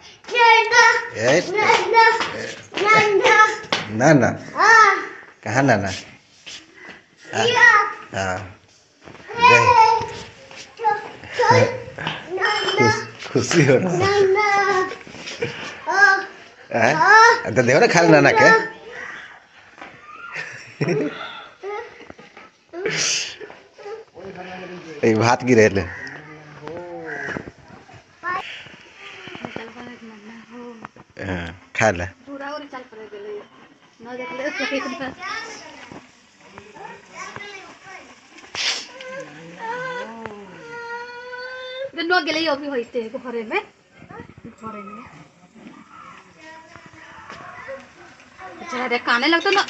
नाना कहाँ नाना? हाँ खुशी हो रहा है तो देखो ना खा नाना के भात गिरे ले खा ले न गेले अभी होइते घरे में बेचारा रे काने लगतो ना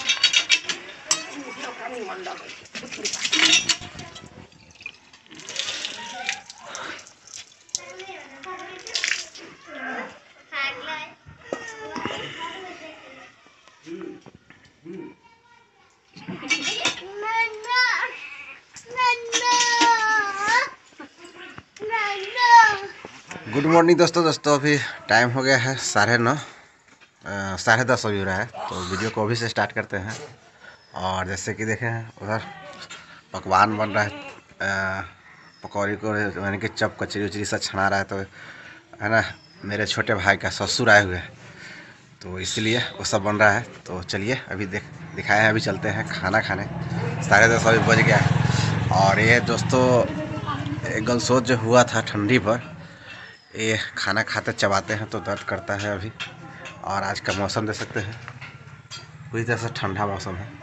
गुड मॉर्निंग दोस्तों अभी टाइम हो गया है 9:30 10:30 हो रहा है। तो वीडियो को अभी से स्टार्ट करते हैं। और जैसे कि देखें उधर पकवान बन रहा है, पकौड़ी को यानी कि चप कचरी उचरी सब छना रहा है। तो है ना, मेरे छोटे भाई का ससुर आए हुए हैं तो इसलिए वो सब बन रहा है। तो चलिए अभी दिखाए हैं, अभी चलते हैं खाना खाने। 10:30 अभी बज गया है। और ये दोस्तों गलसोच जो हुआ था ठंडी पर, ये खाना खाते चबाते हैं तो दर्द करता है अभी। और आज का मौसम देख सकते हैं, पूरी तरह से ठंडा मौसम है,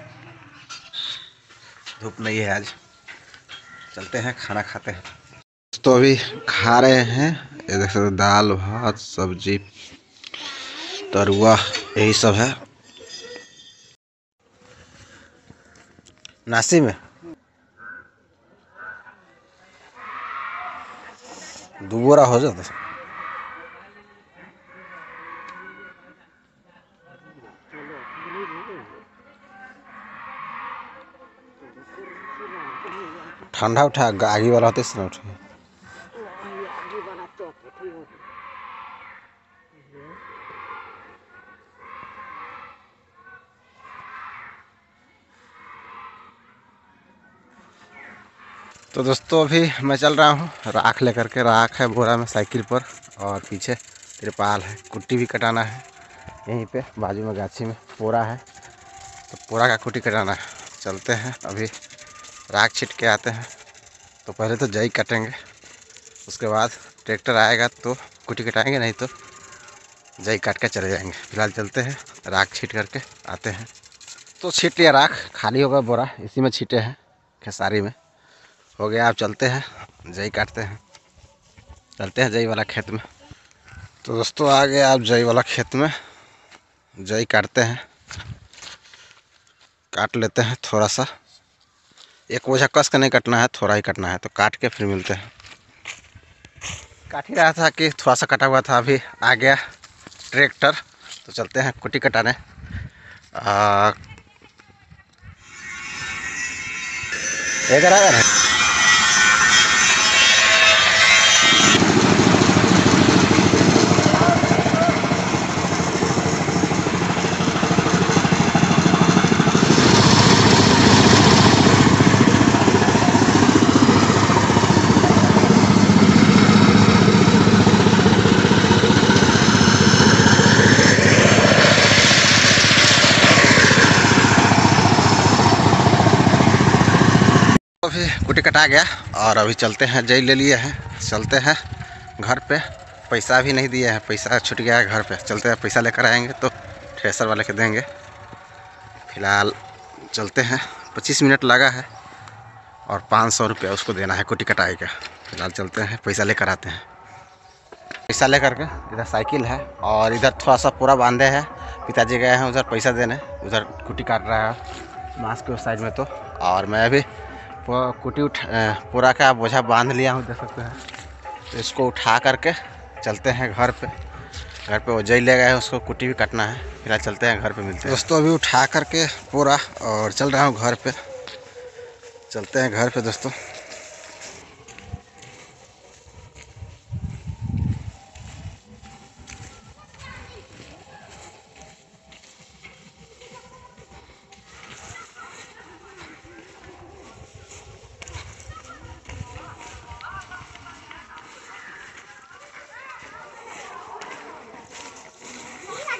धूप नहीं है आज। चलते हैं खाना खाते हैं। तो अभी खा रहे हैं, ये देख सकते दाल भात सब्जी तरुआ यही सब है। नासी में 2 बोरा हो जाता। ठंडा उठा आगे वाला होते ना उठे। तो दोस्तों अभी मैं चल रहा हूँ राख लेकर के। राख है बोरा में साइकिल पर, और पीछे तिरपाल है। कुट्टी भी कटाना है, यहीं पे बाजू में गाछी में पोरा है, तो पोरा का कुट्टी कटाना है। चलते हैं अभी राख छीट के आते हैं। तो पहले तो जई कटेंगे, उसके बाद ट्रैक्टर आएगा तो कुट्टी कटाएंगे, नहीं तो जई काट के चले जाएंगे। फिलहाल चलते हैं राख छीट करके आते हैं। तो छीट लिया राख, खाली होगा बोरा, इसी में छीटे हैं, खेसारी में हो गया। आप चलते हैं जई काटते हैं, चलते हैं जई वाला खेत में। तो दोस्तों आ गए आप जई वाला खेत में, जई काटते हैं। काट लेते हैं थोड़ा सा, एक बोझा कस के नहीं कटना है, थोड़ा ही कटना है। तो काट के फिर मिलते हैं। काट ही रहा था कि थोड़ा सा कटा हुआ था, अभी आ गया ट्रैक्टर। तो चलते हैं कुट्टी कटाने। इधर आया ना, अभी कुट्टी कटा गया और अभी चलते हैं। जई ले लिए हैं, चलते हैं घर पे। पैसा भी नहीं दिए हैं, पैसा छूट गया है घर पे। चलते हैं, पैसा लेकर आएंगे तो थ्रेसर वाले के देंगे। फिलहाल चलते हैं, 25 मिनट लगा है और 500 रुपया उसको देना है कुट्टी कटाई का। फिलहाल चलते हैं, पैसा लेकर आते हैं। पैसा लेकर के इधर साइकिल है और इधर थोड़ा सा पूरा बांधे हैं। पिताजी गए हैं उधर पैसा देने, उधर कुट्टी काट रहा है मास्क के उस साइड में। तो और मैं अभी कुट्टी पूरा का बोझा बांध लिया हूँ, देख सकते हैं। तो इसको उठा करके चलते हैं घर पे। घर पे वो जई ले गए हैं, उसको कुट्टी भी काटना है। फिलहाल चलते हैं घर पे, मिलते हैं। दोस्तों अभी उठा करके पूरा और चल रहा हूँ घर पे। चलते हैं घर पे दोस्तों।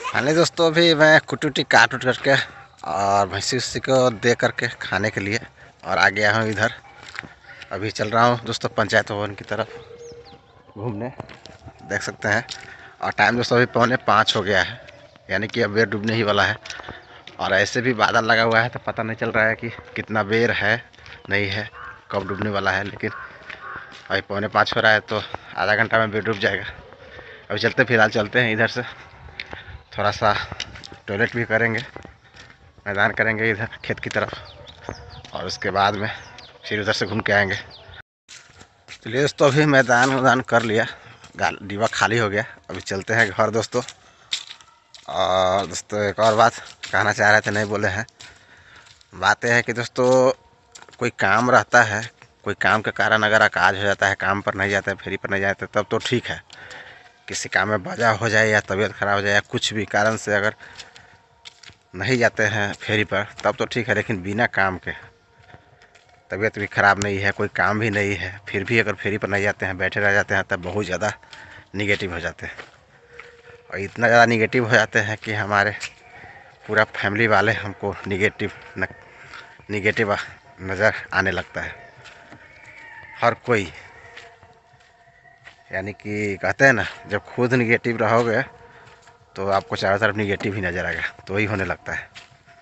खाने दोस्तों अभी मैं कुटी उटी काट उट करके और भैंसी उसी को दे करके खाने के लिए और आ गया हूँ इधर। अभी चल रहा हूँ दोस्तों पंचायत भवन की तरफ घूमने, देख सकते हैं। और टाइम दोस्तों अभी 4:45 हो गया है, यानी कि अब बेर डूबने ही वाला है। और ऐसे भी बादल लगा हुआ है तो पता नहीं चल रहा है कि कितना बेर है नहीं है, कब डूबने वाला है। लेकिन अभी 4:45 हो रहा है तो आधा घंटा में बेर डूब जाएगा। अभी चलते, फिलहाल चलते हैं इधर से, थोड़ा सा टॉयलेट भी करेंगे, मैदान करेंगे इधर खेत की तरफ, और उसके बाद में फिर उधर से घूम के आएंगे। चलिए दोस्तों अभी मैदान कर लिया, डिब्बा खाली हो गया। अभी चलते हैं घर दोस्तों। और दोस्तों एक और बात कहना चाह रहे थे, नहीं बोले हैं। बात यह है कि दोस्तों कोई काम रहता है, कोई काम के कारण अगर अकाज हो जाता है, काम पर नहीं जाते, फेरी पर नहीं जाते, तब तो ठीक है। किसी काम में वजह हो जाए या तबीयत खराब हो जाए या कुछ भी कारण से अगर नहीं जाते हैं फेरी पर तब तो ठीक है। लेकिन बिना काम के, तबीयत भी ख़राब नहीं है, कोई काम भी नहीं है, फिर भी अगर फेरी पर नहीं जाते हैं, बैठे रह जाते हैं, तब बहुत ज़्यादा निगेटिव हो जाते हैं। और इतना ज़्यादा निगेटिव हो जाते हैं कि हमारे पूरा फैमिली वाले हमको निगेटिव नज़र आने लगता है हर कोई। यानी कि कहते हैं ना, जब खुद निगेटिव रहोगे तो आपको चारों तरफ निगेटिव ही नज़र आएगा, तो वही होने लगता है।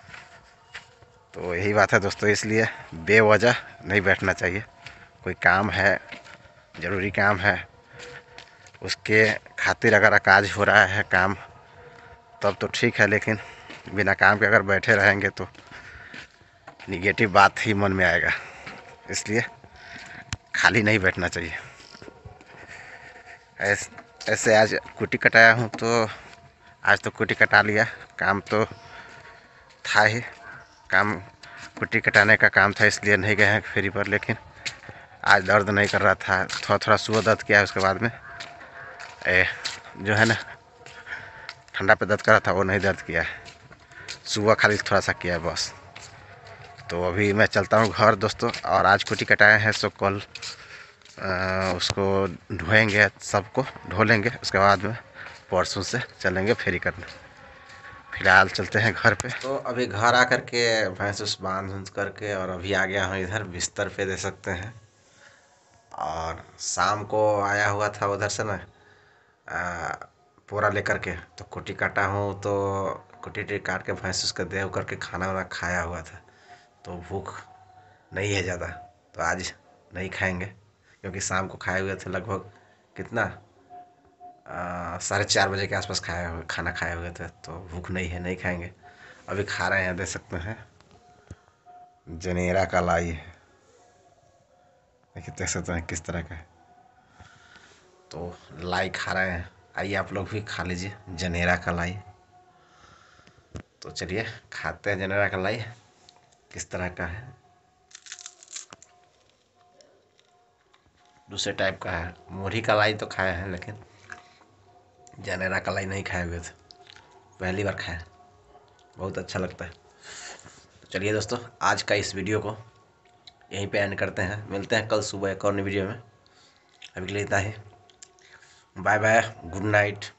तो यही बात है दोस्तों, इसलिए बेवजह नहीं बैठना चाहिए। कोई काम है, ज़रूरी काम है, उसके खातिर अगर अकाज हो रहा है काम, तब तो ठीक है। लेकिन बिना काम के अगर बैठे रहेंगे तो निगेटिव बात ही मन में आएगा, इसलिए खाली नहीं बैठना चाहिए। ऐसे आज कुटी कटाया हूँ तो आज तो कुटी कटा लिया, काम तो था ही, काम कुटी कटाने का काम था, इसलिए नहीं गए हैं फेरी पर। लेकिन आज दर्द नहीं कर रहा था, थोड़ा थोड़ा सुबह दर्द किया है, उसके बाद में जो है ना ठंडा पे दर्द कर रहा था वो नहीं दर्द किया है, सुबह खाली थोड़ा सा किया है बस। तो अभी मैं चलता हूँ घर दोस्तों। और आज कुटी कटाए हैं सो कल उसको धोएंगे, सबको धो लेंगे, उसके बाद में परसों से चलेंगे फेरी करने। फिलहाल चलते हैं घर पे। तो अभी घर आकर के भैंस उस बांध करके और अभी आ गया हूँ इधर बिस्तर पे, दे सकते हैं। और शाम को आया हुआ था उधर से ना पूरा लेकर के, तो कुटी काटा हूँ, तो कुटी काट के भैंस उसका दे करके खाना वाना खाया हुआ था, तो भूख नहीं है ज़्यादा, तो आज नहीं खाएंगे। क्योंकि शाम को खाए हुए थे लगभग कितना 4:30 बजे के आसपास खाना खाए हुए थे, तो भूख नहीं है, नहीं खाएंगे। अभी खा रहे हैं, देख सकते हैं जनेरा का लाई है, देखिए देख सकते हैं किस तरह का है। तो लाई खा रहे हैं, आइए आप लोग भी खा लीजिए जनेरा का लाई। तो चलिए खाते हैं जनेरा का लाई किस तरह का है। दूसरे टाइप का है, मुरही का लाई तो खाए हैं, लेकिन जनेरा का लाई नहीं खाए हुए थे, पहली बार खाया, बहुत अच्छा लगता है। तो चलिए दोस्तों आज का इस वीडियो को यहीं पे एंड करते हैं, मिलते हैं कल सुबह एक और नई वीडियो में। अभी के लिए इतना ही, बाय बाय, गुड नाइट।